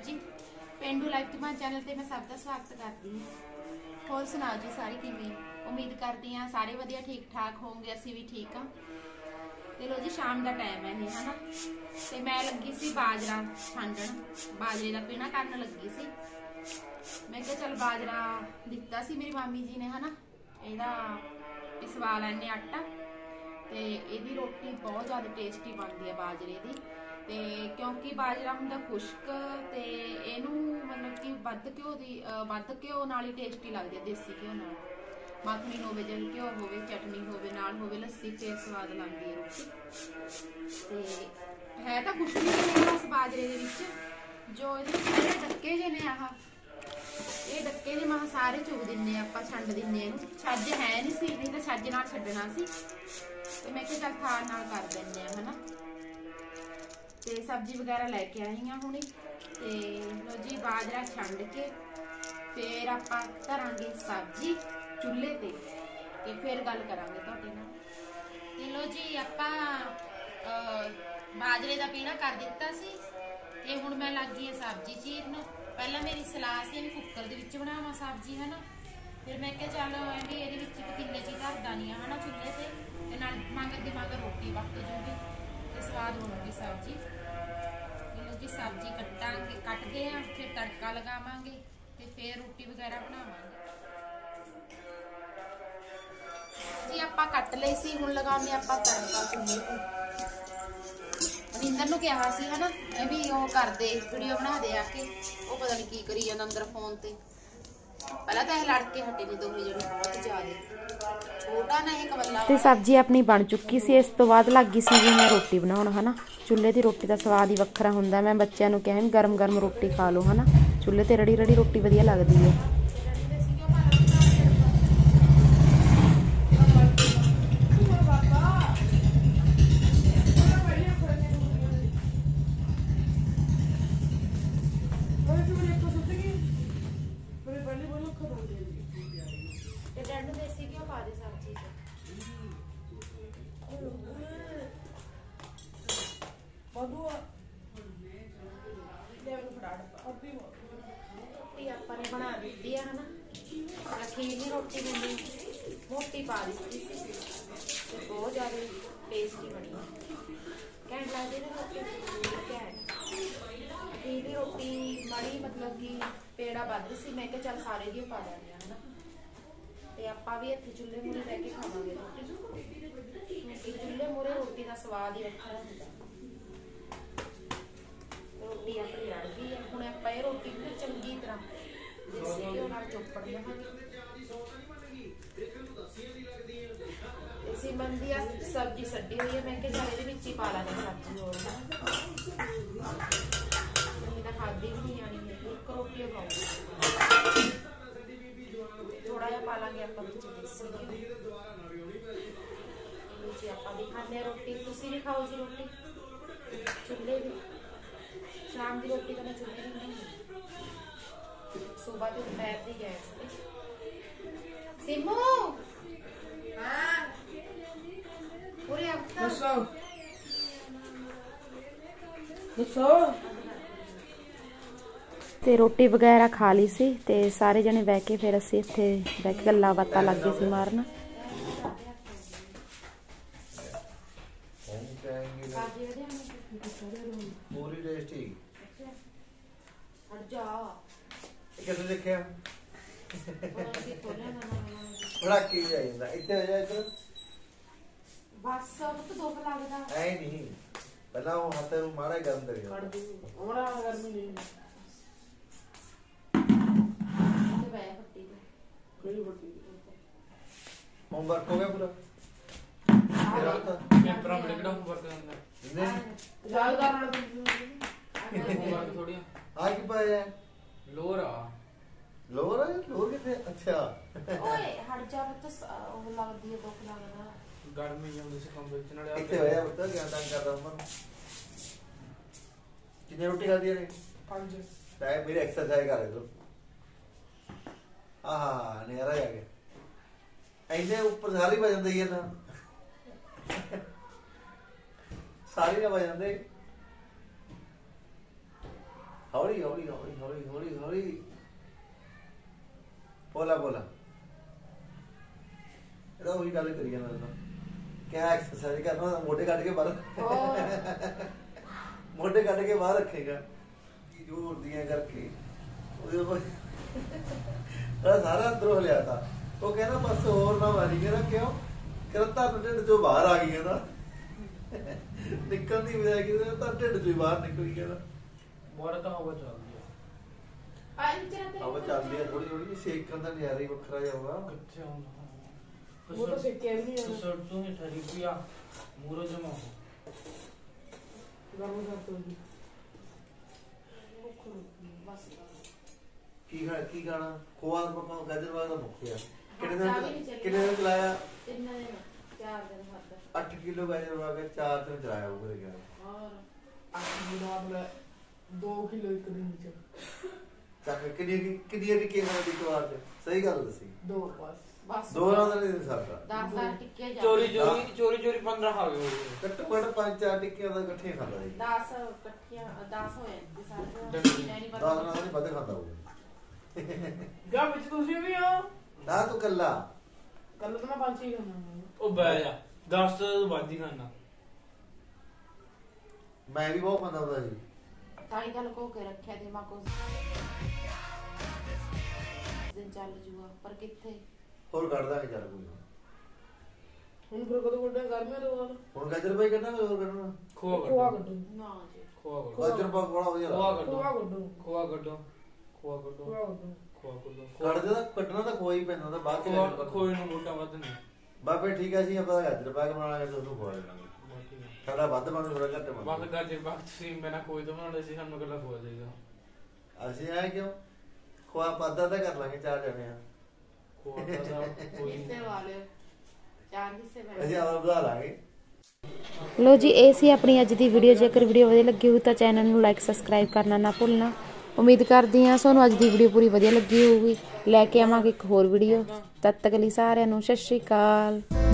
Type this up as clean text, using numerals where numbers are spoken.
जी, पेंडू life तुम्हारे channel ते मैं सबका स्वागत करती हूँ। होर सुनाओ जी सारी किवें? उम्मीद करती हाँ सारे वधिया ठीक ठाक होंगे, असीं भी ठीक हाँ। ते लो जी शाम का टाइम है है ना, ते मैं लगी सी बाजरा छांडण, बाजरे का पीना करन लगी सी। मैं कहा चल बाजरा दिता सी मेरी मामी जी ने है ना, इहदा पिसवा लैने आटा, ते इहदी रोटी बहुत ज़्यादा टेस्टी बनती है बाजरे की। ते क्योंकि बाजरा हुंदा खुश्क, ते इहनूं मतलब कि वध घ्यो नाल ही टेस्टी लगदी है, देसी घ्यो नाल। मखनी होवे जां घ्यो होवे, चटनी होवे नाल होवे, लस्सी, फिर स्वाद लगदी है रोटी। ते है तां कुछ नहीं है बस बाजरे दे विच जो इहदे डक्के जे ने, आह ਇਹ ਡੱਕੇ ਦੇ ਮਹਾਂ ਸਾਰੇ ਚੁਗ ਦਿੰਨੇ ਆਪਾਂ, ਛੰਡ ਦਿੰਨੇ ਇਹਨੂੰ। ਛੱਜ ਹੈ ਨਹੀਂ ਸੀ, ਨਹੀਂ ਤਾਂ ਛੱਜ ਨਾਲ ਛੱਡਣਾ ਸੀ, ਤੇ ਮੈਂ ਕਿਹਾ ਚੱਲ ਖਾਣ ਨਾਲ ਕਰ ਦਿੰਨੇ ਆ ਹਨਾ। ਤੇ ਸਬਜ਼ੀ ਵਗੈਰਾ ਲੈ ਕੇ ਆਈ ਆ ਹੁਣੇ, ਤੇ ਲੋ ਜੀ ਬਾਜਰਾ ਛੰਡ ਕੇ ਫਿਰ ਆਪਾਂ ਧਰਾਂਗੇ ਸਬਜ਼ੀ ਚੁੱਲ੍ਹੇ ਤੇ ਫਿਰ ਗੱਲ ਕਰਾਂਗੇ ਤੁਹਾਡੇ ਨਾਲ। ਤੇ ਲੋ ਜੀ ਆਪਾਂ ਬਾਜਰੇ ਦਾ ਪੀਣਾ ਕਰ ਦਿੱਤਾ ਸੀ, ਤੇ ਹੁਣ ਮੈਂ ਲੱਗ ਗਈ ਆ ਸਬਜ਼ੀ ਚੀਰਨ। पहला मेरी सलाह से भी कुकर दे विच बनावा सब्जी है ना, फिर मैं क्या चल भी ये पतीले च धर दानी है ना चुल्हे ते नाल मगर रोटी पक जूगी तो स्वाद बनूगी सब्जी। चलो जी सब्जी कटते हैं, फिर तड़का लगावांगे ते फिर रोटी वगैरह बनावांगे जी। आपां कट लए सी, हुण लगाने आपां तड़का चुल्हे ते। इंदर नूं कहा सी है ना भी ਉਹ ਕਰਦੇ ਵੀਡੀਓ ਬਣਾ ਦੇ ਆ ਕੇ, ਉਹ ਪਤਾ ਨਹੀਂ ਕੀ ਕਰੀ ਜਾਂਦਾ ਅੰਦਰ ਫੋਨ ਤੇ। ਪਹਿਲਾਂ ਤਾਂ ਇਹ ਲੜ ਕੇ ਹਟੇ ਨੇ ਦੋਵੇਂ ਜਣੇ ਬਹੁਤ ਜ਼ਿਆਦਾ, ਛੋਟਾ ਨਾ ਇਹ ਕਵੱਲਾ। ਤੇ ਸਬਜ਼ੀ ਆਪਣੀ ਬਣ ਚੁੱਕੀ ਸੀ, ਇਸ ਤੋਂ ਬਾਅਦ ਲੱਗੀ ਸੀ ਜੀ ਮੈਂ ਰੋਟੀ ਬਣਾਉਣ ਹਨਾ। ਚੁੱਲ੍ਹੇ ਦੀ ਰੋਟੀ ਦਾ ਸਵਾਦ ਹੀ ਵੱਖਰਾ ਹੁੰਦਾ। ਮੈਂ ਬੱਚਿਆਂ ਨੂੰ ਕਿਹਾ ਵੀ ਗਰਮ ਗਰਮ ਰੋਟੀ ਖਾ ਲਓ ਹਨਾ, ਚੁੱਲ੍ਹੇ ਤੇ ਰੜੀ ਰੜੀ ਰੋਟੀ ਵਧੀਆ ਲੱਗਦੀ ਹੈ। रोटी ਆਪਾਂ ਨੇ ਬਣਾ ਦਿੱਤੀ ਆ ਹਨਾ, ਅਖੀਰਲੀ ਰੋਟੀ ਮੈਨੂੰ ਮੋਟੀ ਪਾ ਦਿੱਤੀ ਸੀ ਤੇ ਬਹੁਤ ਜ਼ਿਆਦਾ ਟੇਸਟੀ ਬਣੀ। ਘੈਂਟ ਲੱਗਦੀ ਨਾ ਰੋਟੀ, ਘੈਂਟ। ਅਖੀਰਲੀ ਰੋਟੀ ਬਣੀ ਮਤਲਬ ਕਿ ਪੇੜਾ ਵੱਧ ਸੀ, ਮੈਂ ਕਿਹਾ ਚੱਲ ਸਾਰੇ ਦੀ ਪਾ ਦਿੰਦੇ ਆ ਹਨਾ, ਤੇ ਆਪਾਂ ਵੀ ਇੱਥੇ ਚੁੱਲ੍ਹੇ ਮੂਹਰੇ ਬਹਿ ਕੇ ਖਾਵਾਂਗੇ ਰੋਟੀ। ਚੁੱਲ੍ਹੇ ਮੂਹਰੇ ਰੋਟੀ ਦਾ ਸਵਾਦ ਹੀ ਵੱਖਰਾ ਹੁੰਦਾ। रोटी अपनी रड़ गई है, हुण आपां इह रोटी नूं चंगी तरह देसी घिओ नाल चोपड़ लवांगे। सिमन दी सब्जी छड्डी हुई है, मैं कहा चल इहदे विच ही पा लांगे सब्जी होर ना, इन्नी तां खाधी भी नहीं आनी है। एक रोटी खाऊंगी, थोड़ा जिहा पा लांगे आपां विच देसी घिओ। जी आपां भी खाने रोटी, तुसीं भी खाओ जी रोटी चुल्हे दी। शाम की रोटी तो मैं चुल्हे नहीं बनाई, सुबह तो दोपहर की गैस पे। सिमू ਤੇ ਰੋਟੀ ਵਗੈਰਾ ਖਾ ਲਈ ਸੀ, ਤੇ ਸਾਰੇ ਜਣੇ ਬਹਿ ਕੇ ਫਿਰ ਅਸੀਂ ਇੱਥੇ ਬਹਿ ਕੇ ਗੱਲਾਂ ਬਾਤਾਂ ਲੱਗ ਗਏ ਸੀ ਮਾਰਨ। ਪੂਰੀ ਟੇਸਟੀ जा ਕਿੱਥੇ ਦੇਖਿਆ ਬੜਾ ਕੀ ਜਾਂਦਾ ਇੱਥੇ ਹੋ ਜਾ ਇੱਧਰ बस अब तो दुख लगदा ਐ ਨਹੀਂ ਪਹਿਲਾਂ ਉਹ ਹੱਥ ਨੂੰ ਮਾੜਾ ਗਰਮ ਕਰੀ ਕੱਢ ਦੂ ਉਹਨਾਂ ਗਰਮੀ ਨਹੀਂ ਤੇ ਬੈ ਪੱਟੀ ਤੇ ਕੋਈ ਵੱਡੀ ਹੋਮਵਰਕ ਹੋ ਗਿਆ ਪੂਰਾ ਤੇਰਾ ਤਾਂ ਕੈਂਪਰਾ ਬੜੇ ਕਿਹੜਾ ਹੋਮਵਰਕ ਕਰਨਾ ਨਹੀਂ ਜ਼ਿਆਦਾ ਨਾਲ ਹੋਮਵਰਕ ਥੋੜੀ ਆ ਕੀ ਪਾਇਆ ਲੋਰ ਆ ਲੋਰ ਕਿੱਥੇ ਅੱਛਾ ਓਏ ਹਟ ਜਾ ਪੁੱਤ, ਉਹ ਲੱਗਦੀ ਹੈ ਦੁੱਖ ਲੱਗਦਾ। ਗਰਮੀ ਜਾਂਦੀ ਸੀ ਕੰਮ ਵਿੱਚ ਨਾਲੇ ਇੱਥੇ ਹੋਇਆ ਪੁੱਤ ਕਿਆ ਤੰਗ ਕਰਦਾ ਮੈਂ ਕਿੰਨੀ ਰੋਟੀ ਖਾਦੀ ਨੇ 5 ਤਾਂ ਮੇਰੀ ਐਕਸਰਸਾਈਜ਼ ਕਰ ਲਓ ਆਹਾ ਨੇਰਾ ਜਾ ਕੇ ऐसे ऊपर सारी वजन दी है ना सारी ना वजन दे ਹੌਲੀ ਹੌਲੀ ਹੌਲੀ ਹੌਲੀ ਹੌਲੀ ਹੌਲੀ ਬੋਲਾ ਬੋਲਾ ਇਹਦਾ ਉਹੀ ਗੱਲ ਕਰੀ ਜਾਂਦਾ ਤਾਂ ਕਿਆ ਐਕਸਰਸਾਈਜ਼ ਕਰਨਾ ਮੋਢੇ ਕੱਢ ਕੇ ਬਾਹਰ ਮੋਢੇ ਕੱਢ ਕੇ ਬਾਹਰ ਰੱਖੇਗਾ ਕੀ ਜ਼ੋਰ ਦੀਆਂ ਕਰਕੇ ਉਹਦੇ ਉੱਪਰ ਸਾਰਾ ਅੰਦਰੋਂ ਲਿਆ ਤਾ ਉਹ ਕਹਿੰਦਾ ਬਸ ਹੋਰ ਨਾ ਮਾਰੀ ਕਹਿੰਦਾ ਕਿਉਂ ਕਰਤਾ ਢਿੱਡ ਚੋਂ ਬਾਹਰ ਆ ਗਈ ਨਾ ਨਿਕਲ ਦੀ ਬਜਾਏ ਕਿ ਤਾਂ ਢਿੱਡ ਚੋਂ ਬਾਹਰ ਨਿਕਲ ਗਈ ਕਹਿੰਦਾ ਬੋਰਾ ਤਾਂ ਹਵਾ ਚੱਲਦੀ ਆ ਹਵਾ ਚੱਲਦੀ ਆ ਥੋੜੀ ਥੋੜੀ ਸੇਕਣ ਦਾ ਨਜ਼ਾਰਾ ਹੀ ਵੱਖਰਾ ਜਾਊਗਾ ਕਿੱਥੇ ਆਉਂਦਾ वो तो सेके भी नहीं ਸਰ ਤੂੰ ਹੀ ਠਰੀ ਪਿਆ ਮੂਰੋ ਜਮਾ ਹੋ गर्म करते होगी ਕੀ ਖਾਣਾ ਖੋਆ ਪਾਪਾ ਗਾਜਰਵਾਲ ਦਾ ਮੁੱਖਿਆ ਕਿੰਨੇ ਦਿਨ ਚਲਾਇਆ 8 ਕਿਲੋ ਗਾਜਰਵਾਲ ਕੇ 4 ਦਿਨ ਚਲਾਇਆ ਉਹ ਗਿਆ 2 किलो एक दिन च ਚੱਕ ਕਿੰਨੀ ਟਿੱਕੀ ਨਾਲ ਦੀ ਵਾਰ ਚ ਸਹੀ ਗੱਲ ਦੱਸੀ 2 बस ਬਸ ਦੋ ਨਾਲ ਨਹੀਂ ਦੇ ਸਕਦਾ 10 ਟਿੱਕੇ ਜਾ ਚੋਰੀ 15 ਖਾ ਗਏ ਘੱਟੋ ਘੱਟ 5-4 ਟਿੱਕੀਆਂ ਦਾ ਇਕੱਠੀਆਂ ਖਾਂਦਾ ਸੀ 10 ਇਕੱਠੀਆਂ 10 ਹੋ ਜਾਂਦੇ ਸਾਰੇ ਡੰਡੀ। ਨਹੀਂ 10 ਪਤਾ ਨਾਲ ਨਹੀਂ ਵੱਧ ਖਾਂਦਾ ਉਹ क्या बिच तुसी भी हो ਨਾ ਤੂੰ ਕੱਲਾ कल तो मैं 5 ही खाना ਉਹ ਬੈ ਜਾ 10 ਤੋਂ ਵੱਧ ਹੀ ਖਾਣਾ ਮੈਂ ਵੀ ਬਹੁਤ ਖਾਂਦਾ ਹੁੰਦਾ ਸੀ ਤਾਂ ਹੀ ਤਾਂ ਲੁਕੋ ਕੇ ਰੱਖਿਆ ਦਿਮਾਗੋਂ ਦਿਨ ਚੱਲ ਜੂਗਾ ਪਰ ਕਿੱਥੇ ਹੋਰ ਕੱਢ ਦਾਂਗੇ ਚੱਲ ਕੋਈ ਨਾ। ਹੁਣ ਫਿਰ ਕਦੋਂ ਵੱਡਾ ਘਰ ਮੇ ਰਹੋ ਹੁਣ ਗਾਜਰ ਪਾਈ ਕੱਢਣਾ ਹੋਰ ਕੱਢਣਾ ਖੋਆ ਖੋਆ ਕੱਢੋ ਕੱਢੋ ਨਾ ਜੀ ਖੋਆ ਕੱਢੋ ਗਾਜਰ ਪਾ ਬੜਾ ਵਧੀਆ ਖੋਆ ਲੱਗਦਾ ਕੱਢੋ ਖੋਆ ਖੋਆ ਕੱਢੋ ਕੱਢੋ ਖੋਆ ਕੱਢੋ ਖੋਆ ਕੱਢੋ ਖੋਆ ਕੱਢੋ ਕੱਢ ਦੇ ਤਾਂ ਕੱਢਣਾ ਤਾਂ ਕੋਈ ਪੈਂਦਾ ਤਾਂ ਬਾਅਦ ਚ ਲੈਣਾ ਖੋਏ ਨੂੰ ਮੋਟਾ ਵੱਧ ਨਹੀਂ ਬਾਬੇ ਠੀਕ ਆ ਜੀ ਆਪਾਂ ਤਾਂ ਗਾਜਰ ਪਾ ਕੇ ਬਣਾਵਾਂਗੇ ਤੇ ਉਹਨੂੰ ਖਵਾ ਦੇਣਾ ਸਾਡਾ ਵੱਧ ਬਣ ਥੋੜਾ ਘੱਟ ਬਾਕੀ ਬਣ ਗਾਜਰ ਬਾਤ ਸੀ ਮੈਂ ਨਾ ਕੋਈ ਤੋਂ ਬਣਾਉਂਦੇ ਸੀ ਸਾਨੂੰ ਕੱਲਾ ਖੋਆ ਜਾਏਗਾ ਅਸੀਂ ਆਏ ਕਿਉਂ ਖਵਾ ਪਾਦਾ ਤਾਂ ਕਰ ਲਾਂਗੇ 4 ਜਣੇ ਆ ਖੋਆ ਦਾ ਕੋਈ ਹਿੱਸੇ ਵਾਲੇ 4 ਹਿੱਸੇ ਬਣ ਅਸੀਂ ਆਪ ਵਧਾ ਲਾਂਗੇ ਲੋ ਜੀ ਇਹ ਸੀ ਆਪਣੀ ਅੱਜ ਦੀ ਵੀਡੀਓ। ਜੇਕਰ ਵੀਡੀਓ ਵਧੀਆ ਲੱਗੀ ਹੋਈ ਤਾਂ ਚੈਨਲ ਨੂੰ ਲਾਈਕ ਸਬਸਕ੍ਰਾਈਬ ਕਰਨਾ ਨਾ ਭੁੱਲਣਾ। ਉਮੀਦ ਕਰਦੀ ਹਾਂ ਤੁਹਾਨੂੰ ਅੱਜ ਦੀ ਵੀਡੀਓ ਪੂਰੀ ਵਧੀਆ ਲੱਗੀ ਹੋਊਗੀ। ਲੈ ਕੇ ਆਵਾਂਗੇ ਇੱਕ ਹੋਰ ਵੀਡੀਓ। ਤਦ ਤੱਕ ਲਈ ਸਾਰਿਆਂ ਨੂੰ ਸਤਿ ਸ਼੍ਰੀ ਅਕਾਲ।